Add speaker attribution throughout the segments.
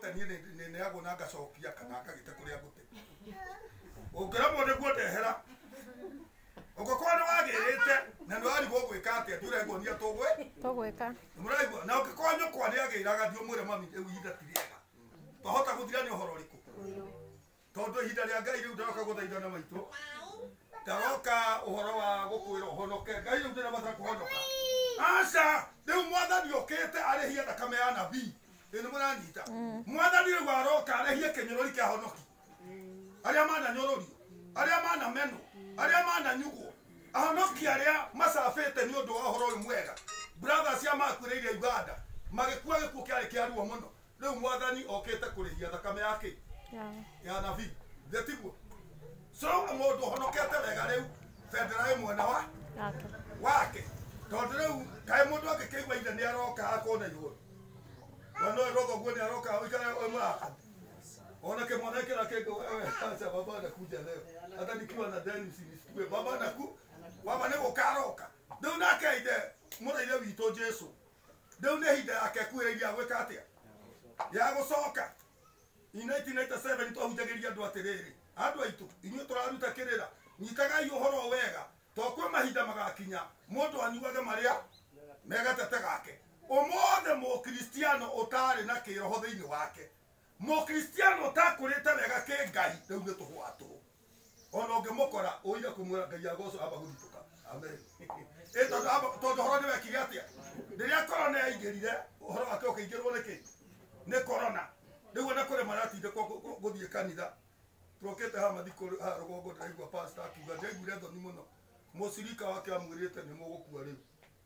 Speaker 1: niĩ nĩ yago na ngacokia kana ngagĩte kũrĩa ngũte ũngĩremwo nĩguo ndehera ũngĩkorwo nĩ wagĩrĩte na nĩ warigwo gwĩka atĩa ndiũrenguonia tũgwĩka mũraigua na ũngĩkorwo nyũkwa nĩ agĩraga ndiũmwĩre mami rĩu ihinda ti rĩega twahota gũthirania ũhoro ũrĩkũ tondũ ihinda rĩa Ngai rĩu ndaroka gũthaithana maitũ ndaroka ũhoro wa gũkwĩra ũhonoke Ngai rĩu ndĩna bata kũhonoka aca rĩu mwathani ũkĩte arĩhie thakame ya nabii nĩ mũranyita mwathani rĩu aroka arĩhie kĩnyũrũri kĩa honoki arĩa mananyũrũrio arĩa manamenwo arĩa mananyugwo ahonoki arĩa macabĩte nĩ ũndũ wa ũhoro ũyũ mwega brothers cia makuĩrĩire Uganda magĩkua gĩkuũ kĩarĩ kĩa ruo mũno rĩu mwathani okĩte kũrĩhia thakame yake ya nabii thetiguo so mũndũ ũhonokete wega rĩu bendera mwena wake tondũ rĩu kaĩ mũndũ angĩkĩigua inde nĩ aroka akona igũrũ wana rogo guo nĩ aroka ũikare mũraka ona kĩmwana kĩra kĩngĩ wewe acha baba anakuja leo hata nikiwa na Dennis nisitue baba baba nĩ gũkaroka rĩu nake inde mũraire witũ Jesu rĩu nĩ hinda yake kuĩrĩria gwĩka atĩa ya gũcoka in 1997 twahunjagĩria andũ atĩrĩrĩ andũ aitũ inyuĩ tũraruta kĩrĩra nyitagai ũhoro wega to kwĩ mahinda magakinya mũndũ anyuage marĩa megatete gake ũmothe mũkristiano ũtarĩ na kĩroho thĩinĩ wake mũkristiano ũtakũrĩte wega kĩ Ngai rĩu nĩ tũhwatwo ona ũngĩmũkora ũire kũmwĩra Ngai agoco amba gũthitũka amen tondũ ũhoro nĩ wekire atĩa rĩrĩa korona yaingĩrire ũhoro wake ũkĩingĩrwo nĩkĩ nĩ korona rĩu ona kũrĩ maratindĩkwo gũthiĩ kanitha tũrokĩte haha mathikũ haha rũgongo ndĩraigua pastor akiuga ndaiguire thoni mũno mũcirika wake amwĩrĩte nĩ mũgũkua rĩu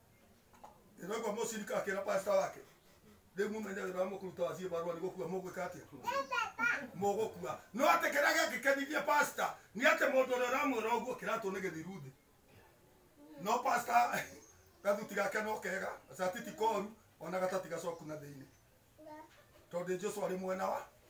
Speaker 1: ĩraigua mũcirika akĩra pastor wake rĩu mũmenye wĩra wa mũkũruta waciĩ barua nĩ gũkua mũgwĩka atĩa mũgũkua no atĩ kĩrĩa gĩangĩkenithie pastor nĩ atĩ mũndũ ũrĩa ũramwĩra ũguo kĩratũ nĩ gĩthiru thĩ no pastor gathuti gake no kega gacati ti koru ona gatati gacoku na thĩinĩ tondũ Jesũ arĩ mwena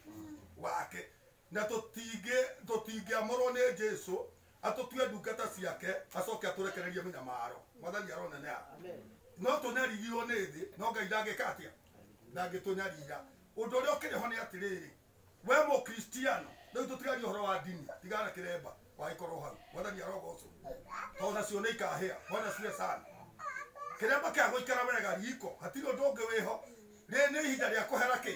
Speaker 1: wake na tũtingĩamũrwo nĩ Jesũ atũtue ndungata ciake acoke atũrekererie mĩnyamaro mwathani aroneneha no tũnyarigirwo nĩ thĩ no Ngai ndangĩka atĩa ndangĩtũnyarira ũndũ ũrĩa ũkĩrĩ ho nĩ atĩrĩrĩ we mũkristiano rĩu tũtigarie ũhoro wa ndini tigana kĩremba wagĩkorwo hau mwathani arogocwo tondũ nacio nĩ ikahĩa mwana cie sana kĩremba kĩa gũikara wega riko hatirĩ ũndũ ũngĩ wĩho rĩrĩ nĩ ihinda rĩa kũhera kĩ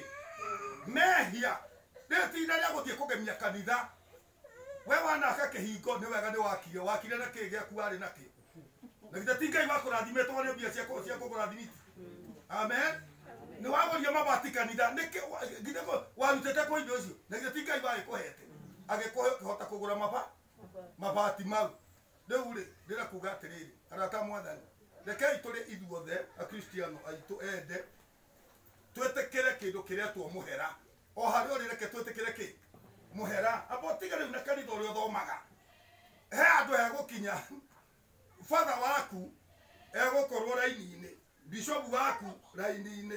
Speaker 1: mehia rĩrĩ ti ihinda rĩa gũthiĩ kũgemia kanitha we wanaka kĩhingo nĩ wega nĩ wakire na kĩ gĩaku warĩ nakĩ na githĩ ti Ngai wakũrathimĩtwo nĩ mbia cia kũgũra thimiti amen nĩ wagoria mabati kanitha nĩkĩ githĩ warutĩte kwa indo icio na githĩ ti Ngai wagĩkũhete agĩkũhota kũgũra mabati mau rĩu rĩ ndĩra kuga atĩrĩrĩ arata mwathani rekei tũrĩ ithuothe akristiano aitũ ende twĩtĩkĩre kĩndũ kĩrĩa tuomũhera o harĩ ũrĩ reke twĩtĩkĩre kĩ mũhera amba ũtige rĩu na kanitha ũrĩa ũthomaga he andũ egũkinya father waku egũkorwo raini-inĩ bishop waku raini-inĩ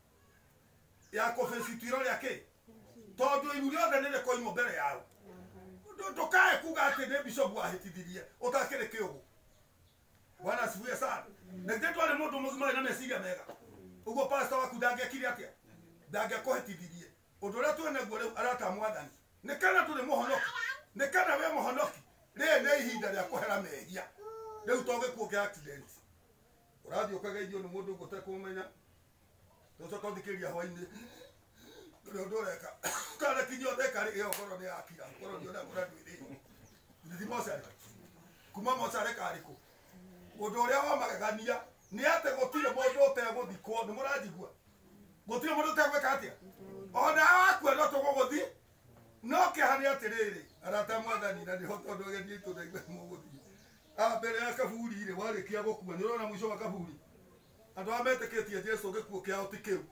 Speaker 1: ya kũbĩcitiro rĩa kĩ tondũ iru rĩothe nĩ rĩkoimwo mbere yao ndũkae kuga atĩ nĩ bishop wahĩtithirie ũtakĩrĩ kĩũgũ bwana asifiwe sana na githĩ ndwarĩ mũndũ mũgima na meciria mega ũguo pastor waku ndangĩekire atĩa ndangĩakũhĩtithirie ũndũ ũrĩa twĩ naguo rĩu arata mwathani nĩ kana tũrĩ mũhonoki nĩ kana we mũhonoki rĩrĩ nĩ ihinda rĩa kũhera mehia rĩu to gĩkuũ kĩa accident ũrathiĩ ũkageithio nĩ mũndũ ũguo ũtekũmenya tũcoka ũthikĩria hwainĩ ũrĩa ũndũ ũreka karekinyia ũtheka ĩyo korwo nĩ yakira korwo nĩ ũrĩa mũrandwĩrĩire thithi mocarĩ kuma mocarĩ karĩkũ ũndũ ũrĩa wamagegania nĩ atĩ gũtirĩ mũndũ ũtegũthikwo nĩ mũranjigua gũtirĩ mũndũ ũtegwĩka atĩa ona wakua no tũgũgũthiĩ no kĩeha nĩ atĩrĩrĩ arata mwathani na nĩho tondũ gethie tũnaigua mũgũthiĩ mbere ya kaburi rĩ warĩkia gũkua nĩ ũrona mũico wa kaburi andũ arĩa metĩkĩtie Jesũ gĩkuũ kĩao ti kĩu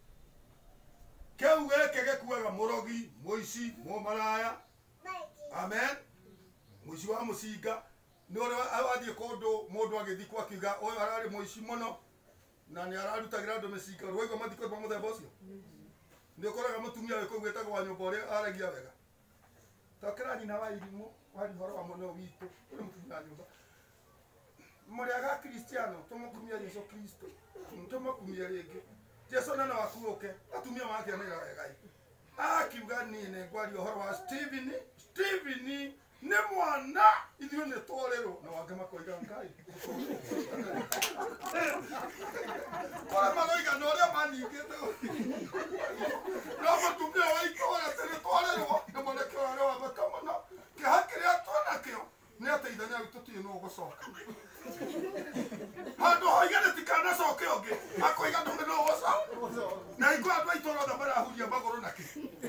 Speaker 1: gĩkĩ gĩkuaga mũrogi mũici mũmaraya amen mũici wa mũcinga nĩ ũrĩa wathiĩ kũndũ mũndũ agĩthikwo akiuga ũyũ ararĩ mũici mũno na nĩ ararutagĩra andũ mĩcinga rwaigua mathiko ma mũthemba ũcio nĩ ũkoraga mũtumia wĩ kũu wĩtagwo wa nyũmba ũrĩa aragia wega tokĩra nyina wa irimũ wari ũhoro wa mũno witũ ũrĩ mũtumia wa nyũmba mũrĩaga kristiano tũmũkumia Jesũ Kristo tũmũkumia rĩngĩ Jesũ nana wakuũke atumia makĩanĩra wega akiuga niĩ nĩ ngwaria ũhoro wa Steven nĩ mwana ithuĩ nĩ twarerwo na wangĩ makoiga Ngai kũrĩa maroiga na ũrĩa maningĩte no mũtumia wa itũũra atĩ nĩ twarerwo nĩ mwanake warĩ wa bata mũno kĩeha kĩrĩa twĩnakĩo nĩ atĩ ithenya witũ tũtirĩ no gũcoka handũ hoiga rĩtikanacoke ũngĩ akoiga ndũrĩ no gũcoka na hingo andũ a itũũra othe marahuria magũrũ na kĩ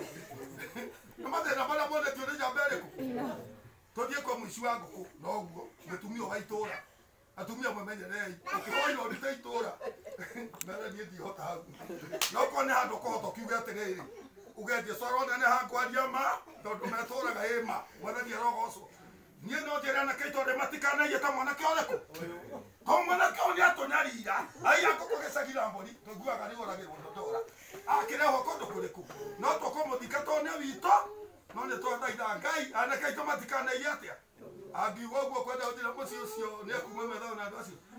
Speaker 1: nĩ mathĩna marĩa monetio nĩ njamba ĩrĩkũ tũthiĩ kwa mũici wa ngũkũ noguo mũtumia wa itũũra atumia mwemenyerei ũkĩhoire ũrĩte itũũra mere niĩ ndihota hau no korwo nĩ handũ ũkũhota ũkiuge atĩrĩrĩ ugendie coro nene hangwaria ma tondũ metũũraga ĩma mwathani arogocwo niĩ no njĩre anake itũũra matikanagie ta mwanake ũrĩkũ to mwanake ũyũ nĩ atũnyarira aiya ngũkũ gĩcagĩra mbũri tũiguaga rĩgũragĩrwo ndũndũra akĩrehwo kũndũ kũrĩkũ no tũkũmũthika to nĩ witũ no nĩ twathaitha Ngai anake aitũ matikanagie atĩa angiuga ũguo kwenda gũthira mũciĩ ũcio nĩ ekuma methayo na andũ acio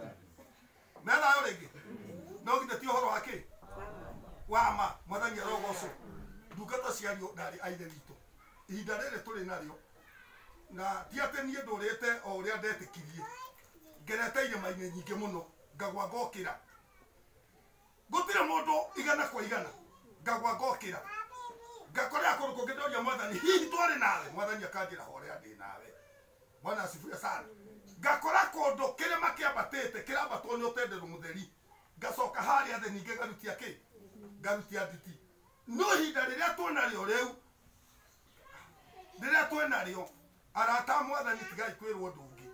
Speaker 1: methayo rĩngĩ no githĩ ti ũhoro wa kĩ wa ma mwathani arogocwo ndungata ciario ndarĩ a ithe witũ ihinda rĩrĩ tũrĩ narĩo na ti atĩ niĩ ndũrĩte o ũrĩa ndetĩkirie ngerete irĩma-inĩ nyingĩ mũno ngagwa ngokĩra gũtirĩ mũndũ igana kwa igana ngagwa ngokĩra ngakorera kũndũ kũngĩ ndoria mwathani hihi twarĩ nawe mwathani akanjĩra horera ndĩ nawe Bwana asifiwe sana ngakora kũndũ kĩrĩma kĩambatĩte kĩrambatwo nĩ ũtenderũ mũtheri ngacoka harĩa thĩ ningĩ ngarutia kĩ ngarutia nditi no ihinda rĩrĩa twĩnarĩo rĩu rĩrĩa twĩnarĩo arata mwathani tigai kwĩrwo ũndũ ũngĩ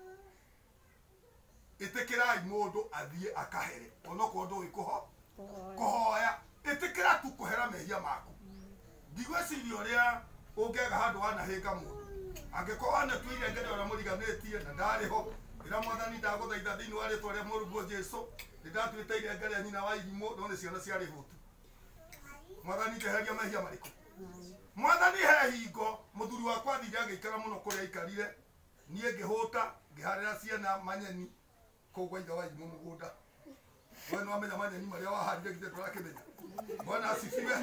Speaker 1: ĩtĩkĩrai mũndũ athiĩ akahere onokorwo ndũĩ kũhoya ĩtĩkĩra tu kũhera mehia maku ndigwĩciria ũrĩa ũngĩaga handũ wanahĩnga mũndũ angĩkorwo wanatuire ngere ũrĩa mũriganĩtie na ndarĩho ĩra mwathani ndagũthaitha thĩinĩ wa rĩtwa rĩa mũrũguo Jesũ nĩndatuĩte ire ngere nyina wa irimũ no nĩ ciana ciarĩ hũtu mwathani njeheria mehia marĩkũ mwathani he hingo mũthuri wakwa athire agĩikara mũno kũrĩa aikarire niĩ ngĩhũta ngĩharĩra ciana manyeni kũu gwa ithe wa irimũ mũgũnda we nĩ wamenya manyeni marĩa waharire githĩ ndũrakĩmenya Bwana asifiwe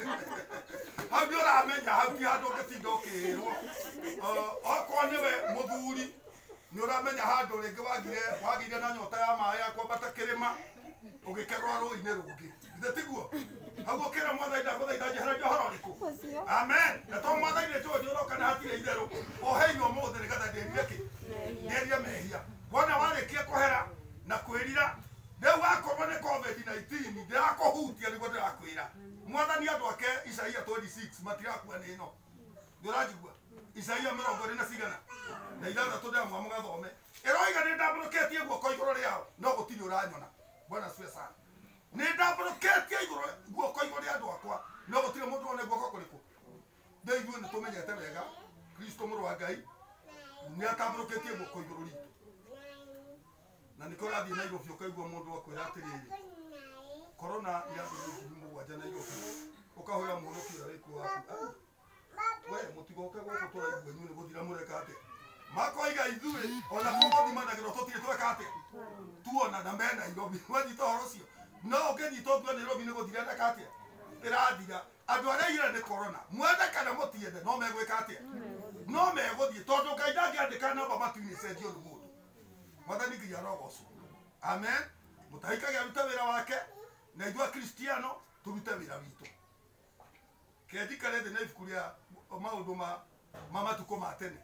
Speaker 1: hau nĩ ũramenya hau ti handũ ũngĩtinda ũkĩĩrwo okorwo nĩwe mũthuri nĩ ũramenya handũ rĩngĩ wagĩire na nyota ya maĩ ya kwambata kĩrĩma ũgĩkerwa rũĩ-inĩ rũngĩ githĩ tiguo hau ũkĩra mwathani ndagũthaitha njehereria ũhoro ũrĩkũ amen na to mwathani nĩ tũĩ ũroka na hatirĩ itherũ oheirwo mũthĩ nĩgetha ndĩrire kĩ ndĩrie mehia wona warĩkia kũhera na kwĩrira rĩu akorwo nĩ COVID-19 ndĩrakũhutia nĩguo ndĩrakwĩra mwathani andũ ake Isaia 26 matirakua nĩ ĩno ndũranjigua Isaia 20 na cigana na ithathatũ ndĩramwa mũgathome ĩroiga nĩ ndambũrũkĩtie guoko igũrũ rĩao no gũtirĩ ũranyona Bwana asifiwe sana nĩ ndambũrũkĩtie guoko igũrũ rĩa andũ akwa no gũtirĩ mũndũ wona guoko kũrĩkũ nĩ ithuĩ nĩ tũmenyete wega Kristo mũrũ wa Ngai nĩ atambũrũkĩtie guoko igũrũ ritũ na nĩko rathiĩ Nairobi ũkaigua mũndũ akwĩra atĩrĩrĩ korona yambĩrĩirie 7 Nairobi ũkahũra mũhonoki ũrĩa wĩ kuo waku we mũtigoke gũkũ tũraigua inyuĩ nĩ gũthira mũreka atĩa makoiga ithuĩ ona kũgũthimanagĩrwo tũtirĩ tweka atĩa tuona na me Nairobi wanyita ũhoro ũcio no ũngĩnyita ũngiwa Nairobi nĩ gũthira ndeka atĩa ĩrathira andũ arĩa ire nĩ korona mwende kana mũtiende no megwĩka atĩa no megũthiĩ tondũ Ngai ndangĩandĩka namba matu-inĩ cenjio nĩ mũndũ mwathani nginya arogocwo amen mũtahikagia arute wĩra wake na ithuĩ akristiano tũrute wĩra witũ kendikare thĩ na ibuku rĩa maũndũ ma matukũ ma tene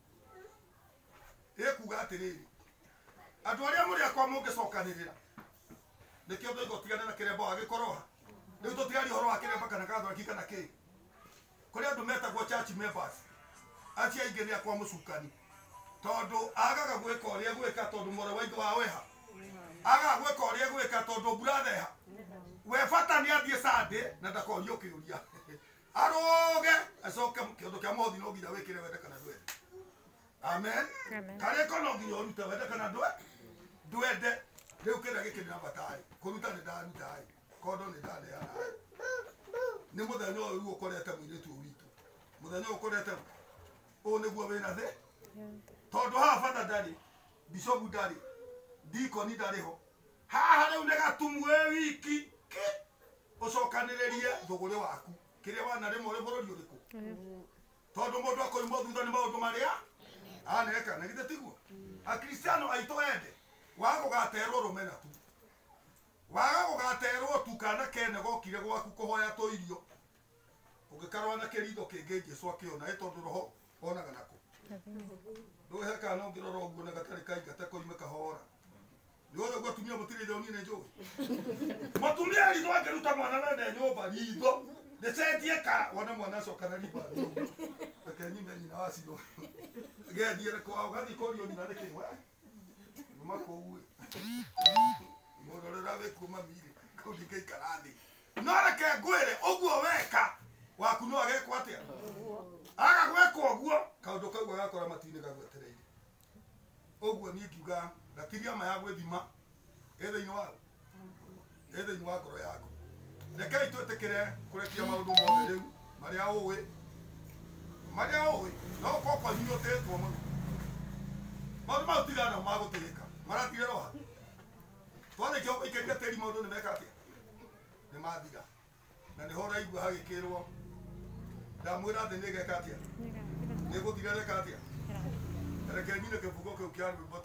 Speaker 1: ĩkuga atĩrĩrĩ andũ arĩa mũrĩ akwa mũngĩcokanĩrĩra nĩkĩo ndoiga ũtigane na kĩremba wagĩkoroha rĩu tũtigari ũhoro wa kĩremba kana gathoreki kana kĩ kũrĩ andũ metagwo church members acio aingĩ nĩ akwa mũcukani tondũ agaga gwĩka ũrĩa gwĩka tondũ mwarĩ wa ithe wa weha agaga gwĩka ũrĩa gwĩka tondũ brother eha we bata nĩ athiĩ Sunday na ndakorio kĩũria aroge acoke kĩũndũ kĩa mũhothi no nginya wĩkĩre wende kana ndwende amen karĩko no nginya ũrute wende kana ndwende rĩu kĩrĩa gĩkĩ nĩ nabatarĩ kũruta nĩ ndaruta kondo nĩ ndaneana nĩ mũthenya ũyũ rĩu ũkorete mũirĩtu ũritũ mũthenya ũyũ ũkorete ũũ nĩguo wĩna thĩ tondũ haha bata ndarĩ bishopu ndarĩ ndikoni ndarĩho haha rĩu nĩ gatumu wĩ wiki ũcokanĩrĩrie thũgũrĩ waku kire wana rimo ri bururi uriku tondu mundu akoimwo thutha ni maundu maria aneka na githe tiguo akristiano aito ende waga gugaterwo rumena tu waga gugaterwo tu kana kene gokire gwaku kuhoya to irio ugikarwa na kiritho kingi Jesu akiona tondu roho onaga nako nduhe kana ngirora uguo na gatari kaingate koime kahora niwona gwa tumia mutire thoni ne njui matumia ritho angeruta mwana na nyumba ritho ndesetie ka wana mwana coka na riba akenyi menyi na wasio gediere kwa gathi korio ni na rekwa mako uwe modorera we kuma mire kodike karathi nora ke gwere oguo weka waku no agekwa atia aga gweka oguo kaundu kau agakora matine gagwetereire oguo ni kiuga gatiria ma ya gwithima ethe-ini wa ngoro yaku rekei twetekere kurekia maundu mothe riu maria uwi no kokwa hinyotetwo muno maundu mau tigana magutirika maratigera wa twarikia guikiria tiri maundu ni meka atia ni mathiga na ni hora igua hagikirwo ndamwira thi ni geka atia ni guthira reka atia reke nyine kibugo kiu kia rwimbo